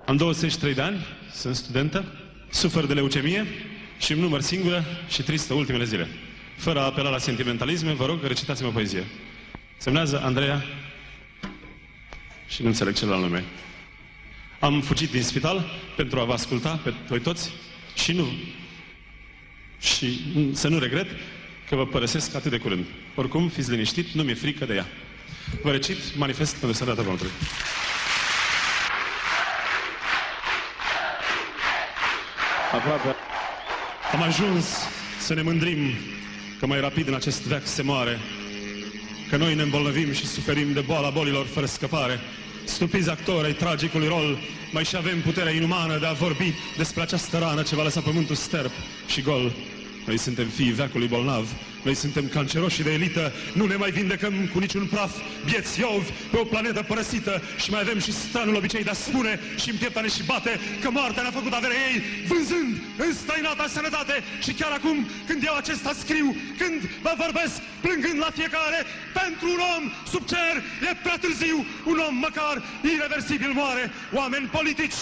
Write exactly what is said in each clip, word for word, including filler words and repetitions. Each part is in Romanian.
Am douăzeci și trei de ani, sunt studentă, sufer de leucemie și îmi număr singură și tristă ultimele zile. Fără a apela la sentimentalisme, vă rog, recitați-mă poezie. Semnează Andreea și nu înțeleg celălalt nume. Am fugit din spital pentru a vă asculta pe voi toți și nu și să nu regret că vă părăsesc atât de curând. Oricum, fiți liniștit, nu mi-e frică de ea. Vă recit manifest pentru sănătatea Pământului. Aproape am ajuns să ne mândrim că mai rapid în acest veac se moare, că noi ne îmbolnăvim și suferim de boala bolilor fără scăpare. Stupiți actori ai tragicului rol, mai și avem puterea inumană de a vorbi despre această rană ce va lăsa pământul sterp și gol. Noi suntem fiii veacului bolnav, noi suntem canceroși de elită, nu ne mai vindecăm cu niciun praf, bieți iovi pe o planetă părăsită și mai avem și stranul obicei de a spune și în piepta ne și bate că moartea ne-a făcut averea ei, vânzând în străinata sănătate. Și chiar acum, când eu acesta scriu, când vă vorbesc, plângând la fiecare, pentru un om sub cer e prea târziu, un om măcar irreversibil moare. Oameni politici,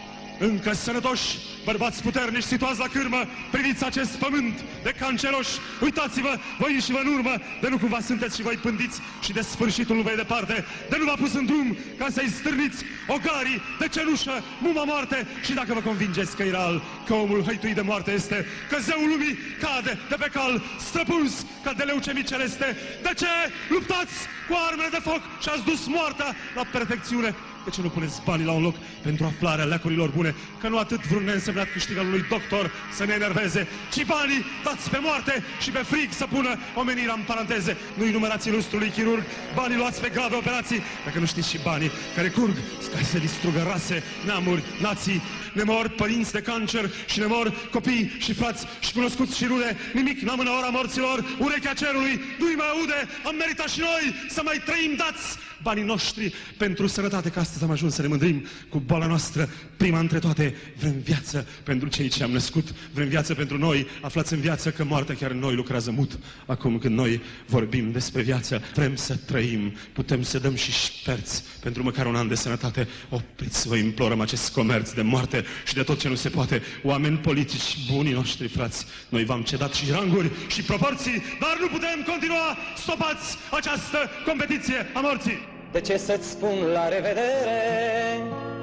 încă sănătoși, bărbați puternici situați la cârmă, priviți acest pământ de canceroși, uitați-vă voi și vă în urmă, de nu cumva sunteți și voi pândiți și de sfârșitul nu vei departe, de nu v-a pus în drum ca să-i stârniți ogarii de cenușă, muma moarte. Și dacă vă convingeți că e real, că omul hăituit de moarte este, că zeul lumii cade de pe cal, străpuns ca de leucemii celeste, de ce luptați cu armele de foc și ați dus moartea la perfecțiune? De ce nu puneți banii la un loc pentru aflarea leacurilor bune? Că nu atât vreun neînsemnat câștig al unui doctor să ne enerveze, ci banii dați pe moarte și pe frig să pună omenirea în paranteze. Nu-i numerați ilustrului chirurg, banii luați pe grave operații, dacă nu știți și banii care curg, ca să distrugă rase, neamuri, nații. Ne mor părinți de cancer și ne mor copii și frați și cunoscuți și rude. Nimic n-amână ora morților, urechea cerului nu-i mai aude. Am meritat și noi să mai trăim, dați banii noștri pentru sănătate, că astăzi am ajuns să ne mândrim cu boala noastră, prima între toate. Vrem viață pentru cei ce am născut, vrem viață pentru noi, aflați în viață că moartea chiar în noi lucrează mut. Acum când noi vorbim despre viață, vrem să trăim, putem să dăm și șperți pentru măcar un an de sănătate. Opriți, vă implorăm, acest comerț de moarte și de tot ce nu se poate. Oameni politici, bunii noștri frați, noi v-am cedat și ranguri și proporții, dar nu putem continua, stopați această competiție a morții. De ce să-ți spun la revedere?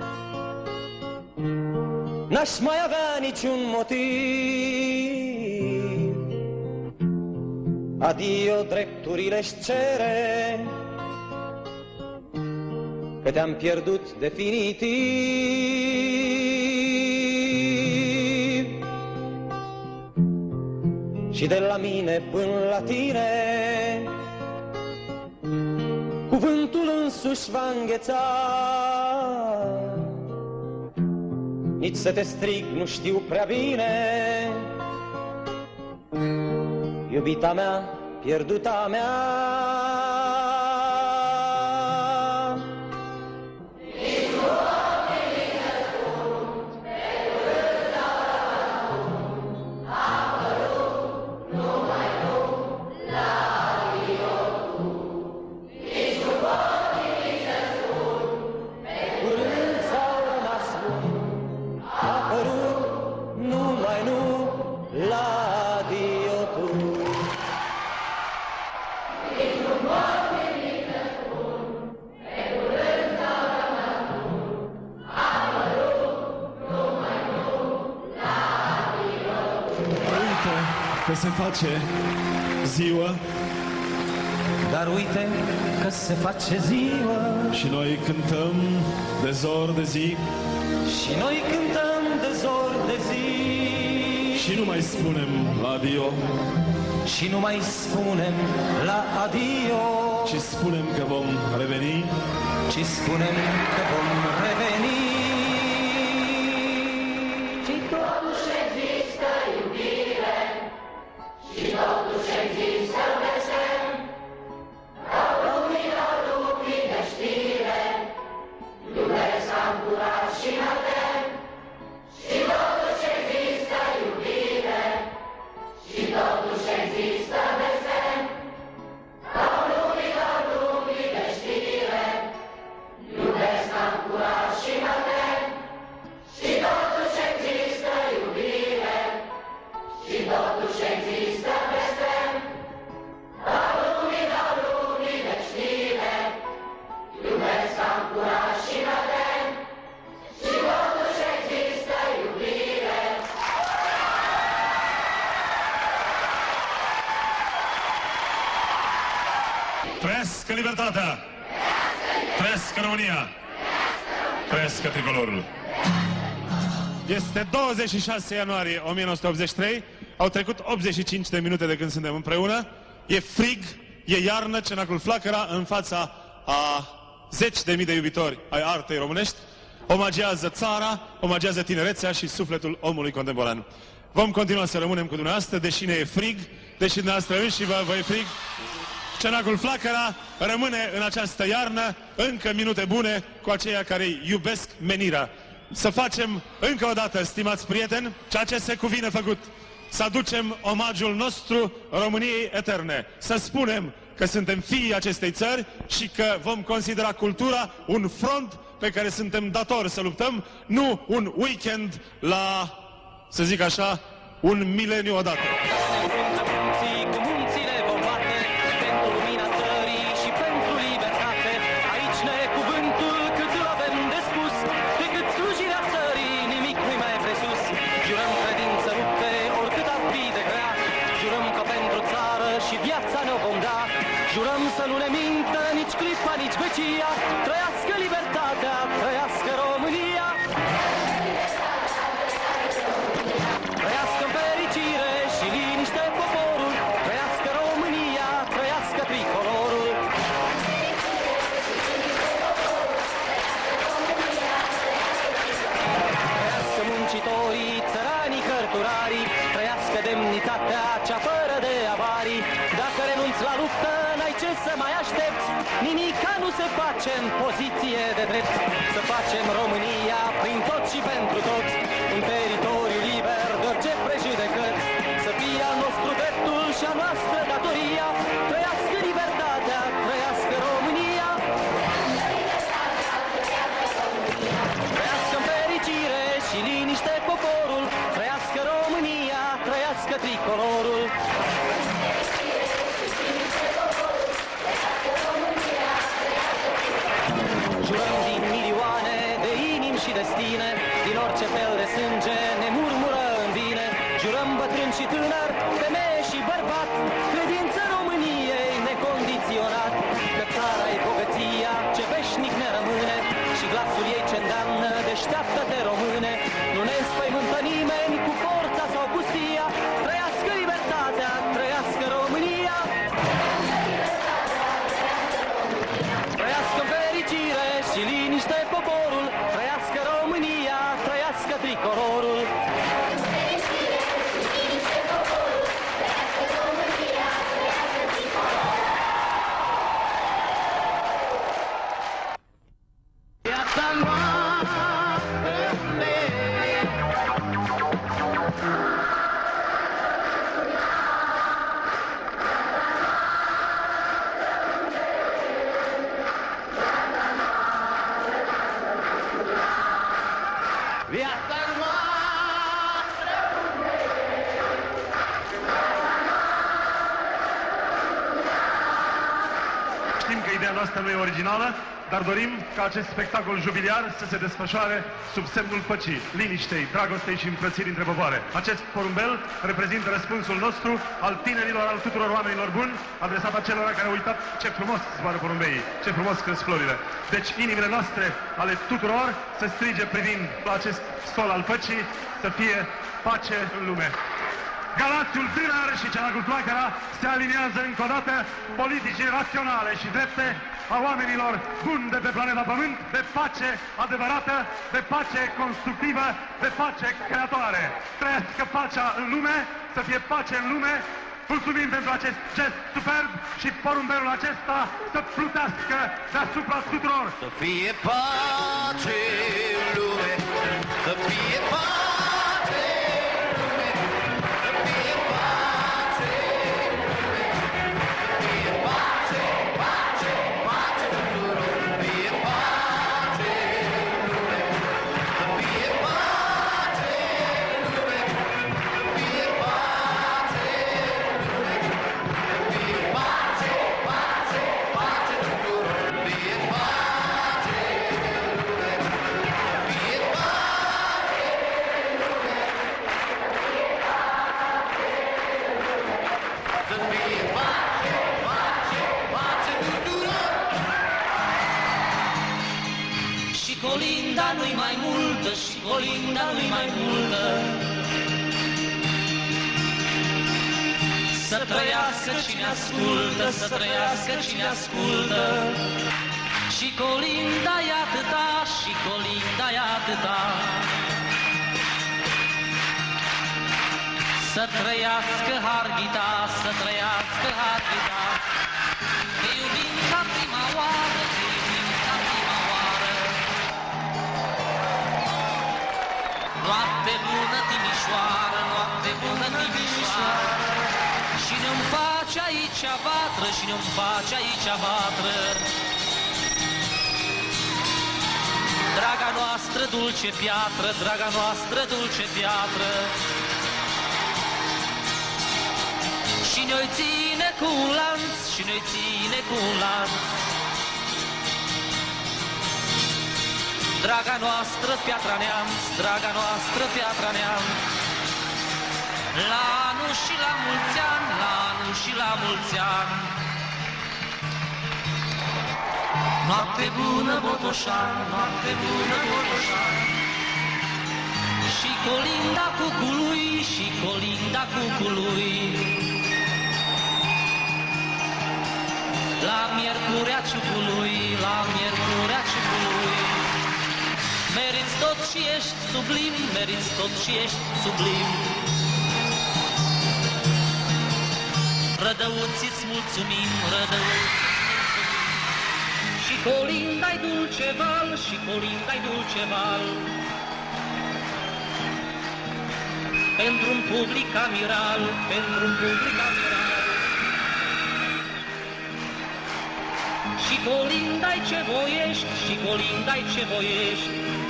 N-aș mai avea niciun motiv. Adio, drepturile-și cere, că te-am pierdut definitiv. Și de la mine până la tine cuvântul însuși va îngheța. Nici să te strig nu știu prea bine, iubita mea, pierduta mea. Că se face ziua, dar uite că se face ziua, și noi cântăm de zor de zi, și noi cântăm de zor de zi, și nu mai spunem la adio, și nu mai spunem la adio, ci spunem că vom reveni, ci spunem că vom reveni. Și totuși există iubire, și totuși există veșem, ca lumii la lumii de știre, iubesc am curaj și n-avem. Și totuși există iubire, și totuși există veșem, ca lumii la lumii de știre, iubesc am curaj și n-avem. Trăiască libertatea! Trăiască România! Trăiască tricolorul! Este douăzeci și șase ianuarie o mie nouă sute optzeci și trei. Au trecut optzeci și cinci de minute de când suntem împreună. E frig, e iarnă, Cenaclul Flacăra, în fața a zeci de mii de iubitori ai artei românești, omagează țara, omagează tinerețea și sufletul omului contemporan. Vom continua să rămânem cu dumneavoastră, deși ne e frig, deși dumneavoastră înși vă, vă e frig. Cenaclul Flacăra rămâne în această iarnă încă minute bune cu aceia care iubesc menirea. Să facem încă o dată, stimați prieteni, ceea ce se cuvine făcut. Să aducem omagiul nostru României eterne. Să spunem că suntem fiii acestei țări și că vom considera cultura un front pe care suntem datori să luptăm, nu un weekend la, să zic așa, un mileniu odată. Jurăm să nu ne mintă nici clipa, nici vecia. Trăiască libertatea, trăiască România. Trăiască în fericire și liniște poporul. Trăiască România, trăiască tricolorul. Trăiască muncitorii, țăranii, cărturarii. Trăiască demnitatea cea fără de avarii. Dacă renunți la luptă, n-ai ce să mai aștepți. Nimica nu se face în poziție de drept. Să facem România prin tot și pentru toți, un teritoriu liber de orice prejudecăți. Să fie al nostru dreptul și a noastră datoria. Trăiască libertatea, trăiască România. Trăiască în fericire și liniște poporul. Trăiască România, trăiască tricolorul. Jurăm din milioane de inimi și destine, din orice fel de sânge ne murmură în vine. Jurăm bătrâni și tânăr, femeie și bărbat, credință României necondiționat. Că țara e bogăția ce veșnic ne rămâne și glasul ei ce îndeamnă, deșteaptă-te române. Nu ne înspăimântă nimeni cu forța sau pustia. Trăiască libertatea, trăiască România. Trăiască în fericire și liniște poporul. Trăiască România, trăiască tricolorul. Știm că ideea noastră nu e originală, dar dorim ca acest spectacol jubiliar să se desfășoare sub semnul păcii, liniștei, dragostei și îmbrățirii între popoare. Acest porumbel reprezintă răspunsul nostru al tinerilor, al tuturor oamenilor buni, adresat acelora care au uitat ce frumos zboară porumbeii, ce frumos cresc florile. Deci inimile noastre ale tuturor să strige privind la acest sol al păcii, să fie pace în lume. Galațiul tânăr și Cenaclul Flacăra se aliniază încă o dată politicii raționale și drepte a oamenilor buni de pe planeta Pământ, de pace adevărată, de pace constructivă, de pace creatoare. Trăiască pacea în lume, să fie pace în lume. Mulțumim pentru acest gest superb și porumbelul acesta să plutească deasupra tuturor. Să fie pace în lume, să fie pace. colinda nu-i mai multă și colinda nu-i mai multă. Să trăiască cine ascultă, să trăiască cine ascultă. Și colinda e atâta, și colinda e atâta. Să trăiască Harghita, să trăiască Harghita. Te iubim ca prima oară, te iubim ca prima oară. Noapte bună, Timișoară, noapte bună, Timișoară. Și ne-mi face aici vatră, și ne-mi face aici vatră. Draga noastră dulce piatră, draga noastră dulce piatră. Și ne-o ține cu un lanț, și ne-o ține cu un lanț. Draga noastră Piatra Neamț, draga noastră Piatra Neamț. La anul și la mulți ani, la anul și la mulți ani. Noapte bună, Botoșan, noapte bună, Botoșan. Și colinda cucului, și colinda cucului. La miercurea ciucului, la miercurea ciucului. Meriți tot și ești sublim, meriți tot și ești sublim. Rădăuți-ți mulțumim, rădăuți-ți mulțumim. Și colinda-i dulce val, și colinda-i dulce val. Pentru un public amiral, pentru un public amiral. Și colinda-i ce voiești, și colinda-i ce voiești.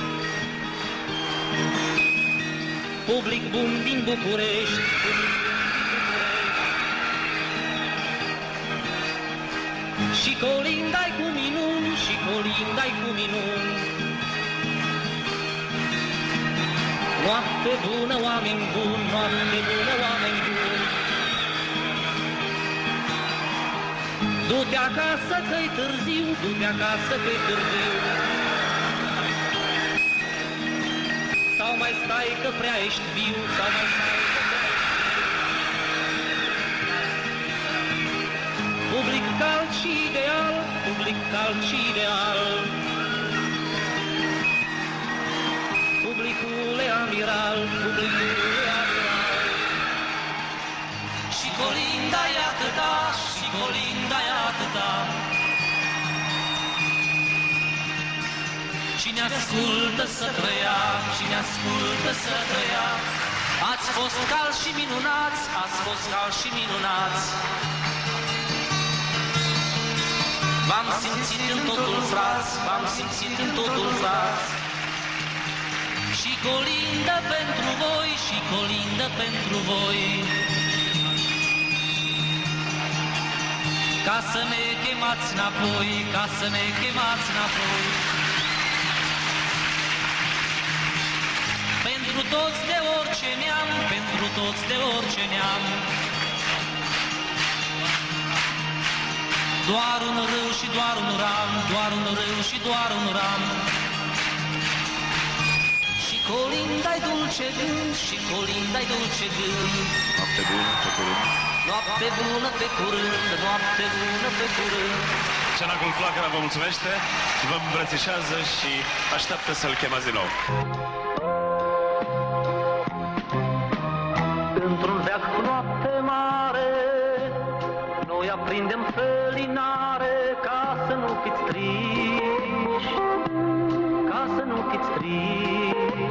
Public bun din București, public bun din București. Și colinda-i cu minuni, și colinda-i cu minuni. Noapte bună, oameni buni, noapte bună, oameni buni. Du-te acasă că-i târziu, du-te acasă că-i târziu. Sau mai stai că prea ești viu, sau mai stai că prea ești viu. Public cald și ideal, public cald și ideal. Publicule amiral, publicule amiral. Și colinda e atâta, și colinda e atâta. Cine ascultă să trăia, cine ascultă să trăia. Ați fost calzi și minunați, ați fost calzi și minunați. V-am simțit în totul, frați, v-am simțit în totul, frați. Și colindă pentru voi, și colindă pentru voi. Ca să ne chemați înapoi, ca să ne chemați înapoi. Pentru toți de orice neam, pentru toți de orice neam. Doar un râu și doar un ram, doar un râu și doar un ram. Și colinda-i dulce gând, și colinda-i dulce gând. Noapte bună, pe curând. Noapte bună pe curând, noapte bună pe curând. Cenacul Flacăra vă mulțumește, vă îmbrățișează și așteaptă să-l chemați din nou. Într-un veac cu noapte mare, noi aprindem felinare ca să nu fiți triști, ca să nu fiți triști.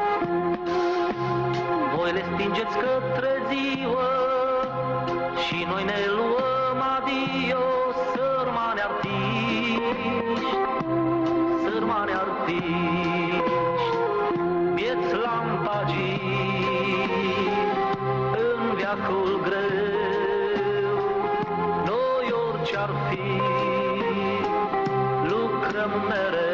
Voi le stingeți către ziua și noi ne luăm adio, sărmane artiști, sărmane artiști. Vieți lampagii în veacul greu, noi orice-ar fi, lucrăm mereu.